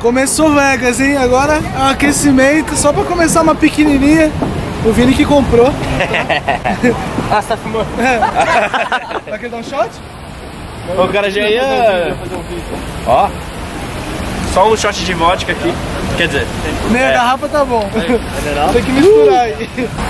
Começou Vegas, hein? Agora é um aquecimento, só pra começar uma pequenininha. O Vini que comprou. Ah, você tá filmando? Vai querer dar um shot? O cara já ia... Ó. Só um shot de vodka aqui. Quer dizer... Meia garrafa tá bom. Não? Tem que misturar aí.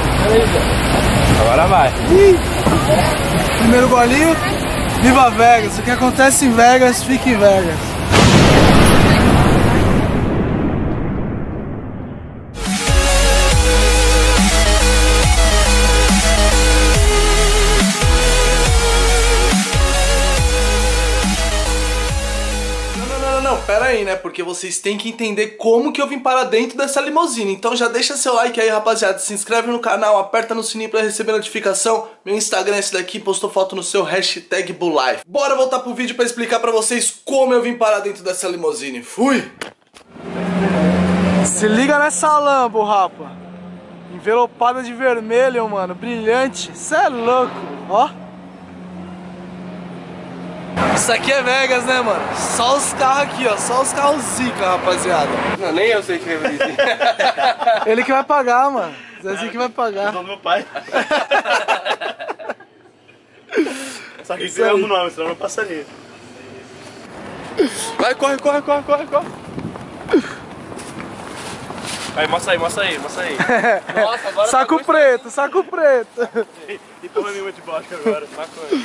Agora vai. Primeiro golinho. Viva Vegas. O que acontece em Vegas, fica em Vegas. Pera aí, né? Porque vocês têm que entender como que eu vim para dentro dessa limusine. Então já deixa seu like aí, rapaziada. Se inscreve no canal, aperta no sininho pra receber notificação. Meu Instagram é esse daqui, postou foto no seu hashtag Bulife. Bora voltar pro vídeo pra explicar pra vocês como eu vim parar dentro dessa limusine. Fui! Se liga nessa Lambo, rapa. Envelopada de vermelho, mano. Brilhante. Cê é louco, ó. Isso aqui é Vegas, né, mano? Só os carros aqui, ó. Só os carros zica, rapaziada. Não, nem eu sei que é isso. Ele que vai pagar, mano. Zezinho que vai pagar. Do meu pai. Só que ganhamos o nome, senão não passaria. Vai, corre. Aí, mostra aí. Nossa, agora saco preto. E porra nenhuma de vodka agora, maconha.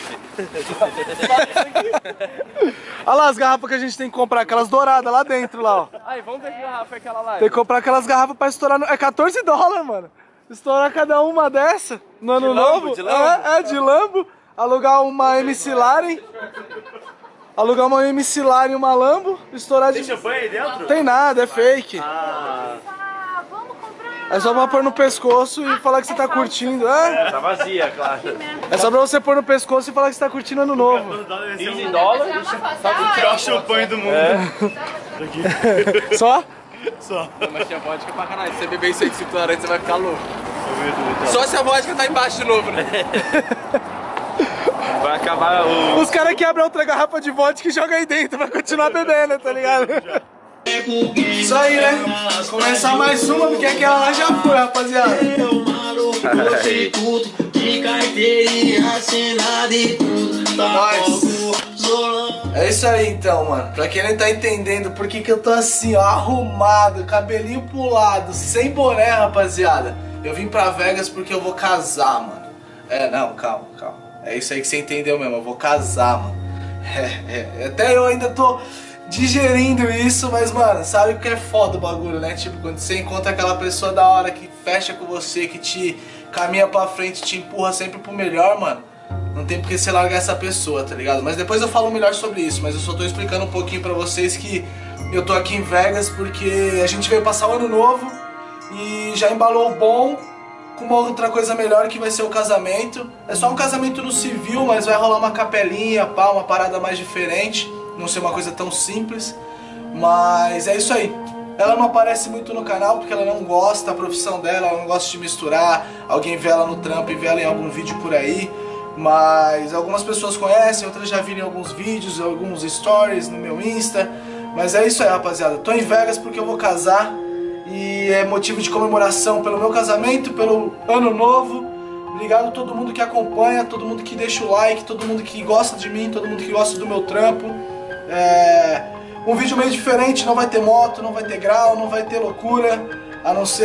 Olha lá as garrafas que a gente tem que comprar, aquelas douradas lá dentro, lá, ó. Aí, vamos ver que garrafa é aquela lá. Tem que comprar aquelas garrafas pra estourar. É $14, mano. Estourar cada uma dessa no ano novo. De Lambo? De Lambo. Alugar uma MC Laren. Alugar uma MC Laren e uma Lambo. Estourar de. Tem champanhe aí dentro? Tem nada, é fake. Ah. É só pra pôr no pescoço e falar que você tá curtindo. É? Tá vazia, claro. É só pra você pôr no pescoço e falar que você tá curtindo ano novo. $15? Só pra tirar o champanhe do mundo. Só? Só. Mas tinha vodka pra caralho. Se você beber isso aí de 5 horas, você vai ficar louco. Só se a vodka tá embaixo de novo, né? Vai acabar o... Os caras quebram outra garrafa de vodka e jogam aí dentro pra continuar bebendo, tá ligado? Isso aí, né? Começar mais uma, porque aquela lá já foi, rapaziada. É isso aí então, mano. Pra quem não tá entendendo por que eu tô assim, ó, arrumado, cabelinho pulado, sem boné, rapaziada. Eu vim pra Vegas porque eu vou casar, mano. Não, calma. É isso aí que você entendeu mesmo, eu vou casar, mano. Até eu ainda tô digerindo isso, mas, mano, sabe o que é foda o bagulho, né? Tipo, quando você encontra aquela pessoa da hora que fecha com você, que te caminha pra frente, te empurra sempre pro melhor, mano. Não tem porque você largar essa pessoa, tá ligado? Mas depois eu falo melhor sobre isso, mas eu só tô explicando um pouquinho pra vocês que eu tô aqui em Vegas porque a gente veio passar o ano novo e já embalou o bom com uma outra coisa melhor que vai ser o casamento. É só um casamento no civil, mas vai rolar uma capelinha, pá, uma parada mais diferente. Não ser uma coisa tão simples, mas é isso aí. Ela não aparece muito no canal porque ela não gosta da profissão dela, ela não gosta de misturar. Alguém vê ela no trampo e vê ela em algum vídeo por aí. Mas algumas pessoas conhecem, outras já viram alguns vídeos, alguns stories no meu Insta. Mas é isso aí, rapaziada. Tô em Vegas porque eu vou casar e é motivo de comemoração pelo meu casamento, pelo ano novo. Obrigado a todo mundo que acompanha, todo mundo que deixa o like, todo mundo que gosta de mim, todo mundo que gosta do meu trampo. Um vídeo meio diferente, não vai ter moto, não vai ter grau, não vai ter loucura, a não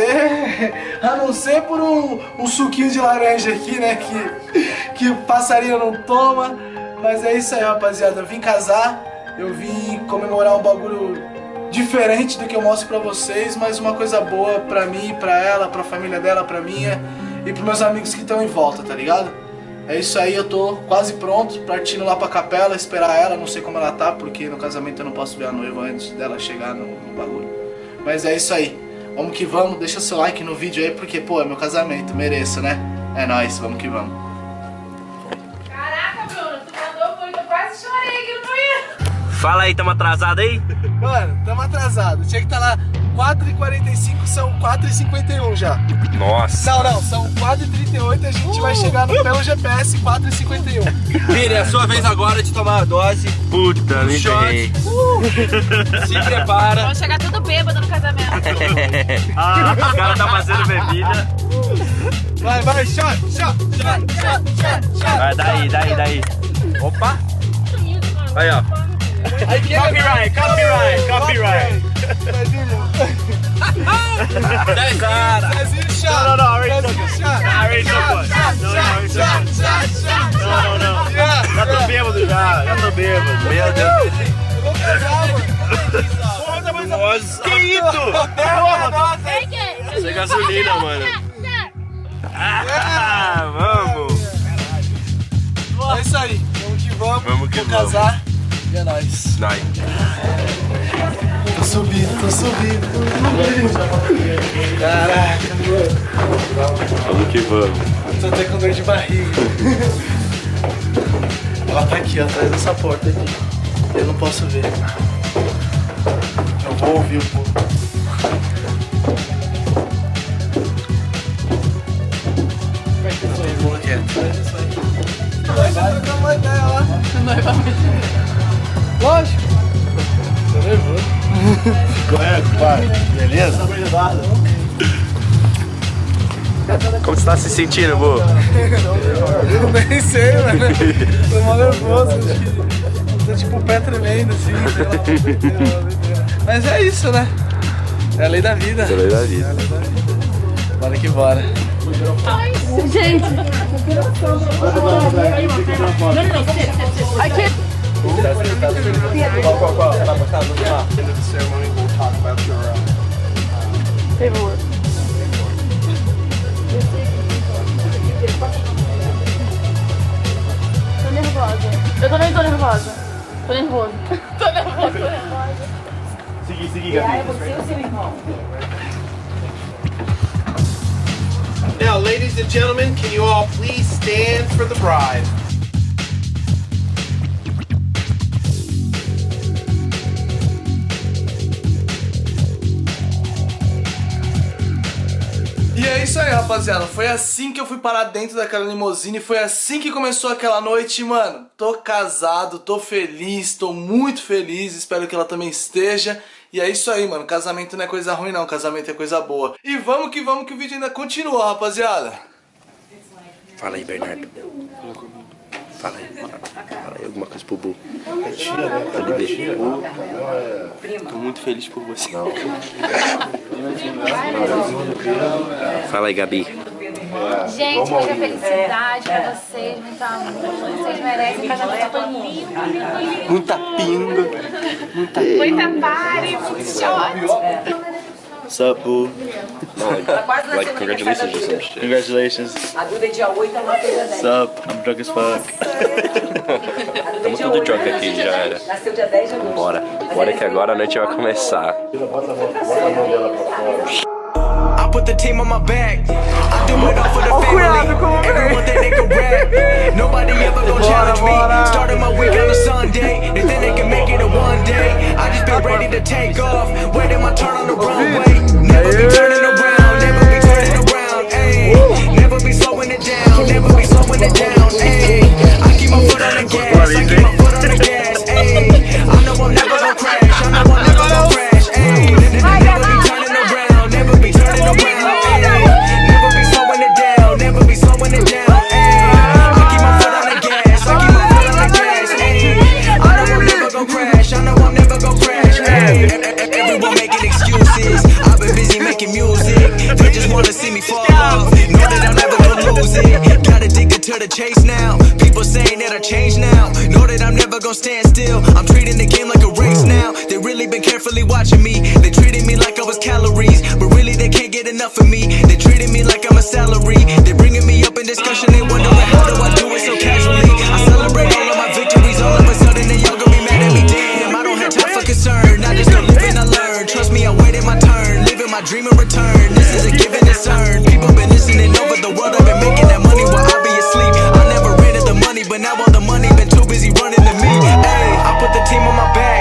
ser por um suquinho de laranja aqui, né, que passarinho não toma. Mas é isso aí, rapaziada, eu vim casar, eu vim comemorar um bagulho diferente do que eu mostro pra vocês, mas uma coisa boa pra mim, pra ela, pra família dela, pra minha e pros meus amigos que estão em volta, tá ligado? É isso aí, eu tô quase pronto, partindo lá pra capela, esperar ela, não sei como ela tá, porque no casamento eu não posso ver a noiva antes dela chegar no bagulho. Mas é isso aí, vamos que vamos, deixa seu like no vídeo aí, porque, pô, é meu casamento, mereço, né? É nóis, vamos que vamos. Caraca, Bruno, tu mandou muito, eu quase chorei aqui no banheiro. Fala aí, tamo atrasado aí? Mano, tamo atrasado. Tinha que estar lá 4h45, são 4h51 já. Nossa. Não, são 4h38 e a gente vai chegar pelo GPS 4h51. Vini, é a sua vez agora de tomar a dose. Puta, me ferrei. Se prepara. Vamos chegar tudo bêbado no casamento. O cara tá fazendo bebida. Vai, shot. Vai, daí. Opa. Aí, ó. Copyright. Cara. Zezinho, shot. No, already took it. Shot. Already took it. Não. Já tô bêbado já. Meu Deus. Eu vou casar, mano. Nossa. Que isso? Isso é gasolina, mano. Vamos. É isso aí. Vamos que vamos. Casar. E é nóis. Tô subindo. Caraca, mano. Vamos que vamos. Tô até com dor de barriga. Ela tá aqui, atrás dessa porta aqui. Eu não posso ver. Eu vou ouvir um pouco. Vou quieto. Vai trocar uma ideia lá. Lógico. Tô nervoso. Vai. Beleza? Como você tá se sentindo, vô? Eu nem sei, mano. Tô mal nervoso. Tô tipo o pé tremendo assim. Sei lá. Mas é isso, né? É a lei da vida. É a lei da vida. Bora que bora. Gente. Aqui. Tô nervosa. Eu também tô nervosa. Tô nervoso. Segui, Gabi. Now, ladies and gentlemen, can you all please stand for the bride? E é isso aí, rapaziada. Foi assim que eu fui parar dentro daquela limusine. Foi assim que começou aquela noite, mano. Tô casado, tô feliz, tô muito feliz. Espero que ela também esteja. E é isso aí, mano. Casamento não é coisa ruim, não. Casamento é coisa boa. E vamos que o vídeo ainda continua, rapaziada. Fala aí, Bernardo. Fala aí alguma coisa pro Bu. Tô muito feliz por você. Fala aí, Gabi. Gente, muita felicidade pra vocês, muito amor. Vocês merecem. Casamento foi lindo. Muita pinga. Muita party, muito shot. What's up, Bu? Like, congratulations or some shit. Congratulations. A Duda é dia 8, ela nasceu dia 10. What's up? I'm drunk as fuck. Tamo tudo drunk aqui, já era. Nasceu dia 10 de agosto. Bora que agora a noite vai começar. I put the team on my back. I do it all for the family. Everyone think they can rap. Nobody ever gon' challenge me. Started my week on a Sunday. They think they can make it a one day. I just been ready to take off. Waiting my turn on the runway. Never be turning around. Never be turning around. Ayy. Never be slowing it down. Never be slowing it down. Ayy. I keep my foot on the gas. I keep my foot on the gas. Ayy. I know I'm never gon' crash. I know I'm never gon' crash. Ayy. Never be turning around. Never be turning around. Never be slowing it down. Never be slowing it down. I keep my foot on the gas. I keep my foot on the gas. I know I'm never gon' crash. I know I'm never gon' crash. Everyone making excuses. I've been busy making music. They just wanna see me fall off. Know that I'm never gonna lose it. Got addicted to the chase now. People saying that I changed now. Know that I'm never gonna stand still. I'm treating the game like a race now. They really been carefully watching me. They treated me like I was calories, but really they can't get enough of me. They treated me like I'm a salary. They bringing me up in discussion. They wondering how do I do it so casually. I celebrate all of my victories. All of a sudden they all gonna be mad at me. Damn, I don't have time for concern. I just don't live and I learn. Trust me, I waited my turn. Living my dream in return. This is a given and earned. People been listening over the world. I've been making that money while I be asleep. I never ran to the money, but now all the money been too busy running to me. Hey, I put the team on my back.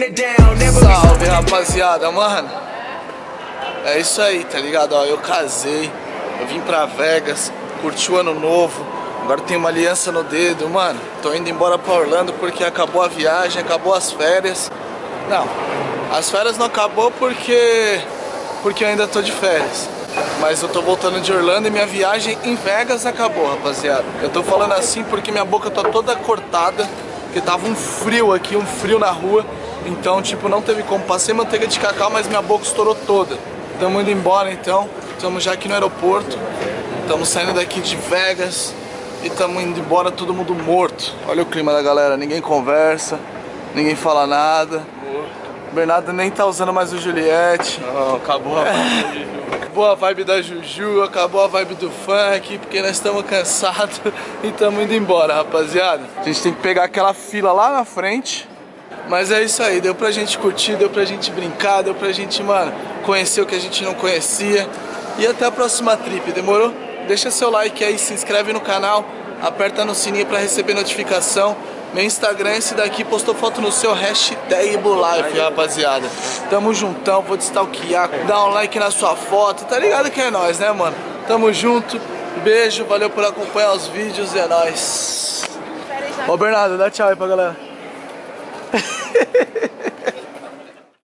laying it down. Never be Salve, rapaziada, mano. É isso aí, tá ligado? Ó, eu casei, eu vim pra Vegas, curti o ano novo, agora tenho uma aliança no dedo, mano. Tô indo embora pra Orlando porque acabou a viagem, acabou as férias. Não, as férias não acabou porque eu ainda tô de férias. Mas eu tô voltando de Orlando e minha viagem em Vegas acabou, rapaziada. Eu tô falando assim porque minha boca tá toda cortada, porque tava um frio aqui, um frio na rua. Então, tipo, não teve como. Passei manteiga de cacau, mas minha boca estourou toda. Tamo indo embora, então. Estamos já aqui no aeroporto. Estamos saindo daqui de Vegas. E estamos indo embora todo mundo morto. Olha o clima da galera. Ninguém conversa. Ninguém fala nada. O Bernardo nem tá usando mais o Juliette. Não, acabou a vibe da Juju. Acabou a vibe da Juju. Acabou a vibe do funk. Porque nós estamos cansados. E estamos indo embora, rapaziada. A gente tem que pegar aquela fila lá na frente. Mas é isso aí, deu pra gente curtir, deu pra gente brincar, deu pra gente, mano, conhecer o que a gente não conhecia. E até a próxima trip, demorou? Deixa seu like aí, se inscreve no canal, aperta no sininho pra receber notificação. Meu Instagram é esse daqui, postou foto no seu hashtag Life, rapaziada. Tamo juntão, vou te stalkear, dá um like na sua foto, tá ligado que é nóis, né, mano? Tamo junto, beijo, valeu por acompanhar os vídeos, é nóis. Ô Bernardo, dá tchau aí pra galera.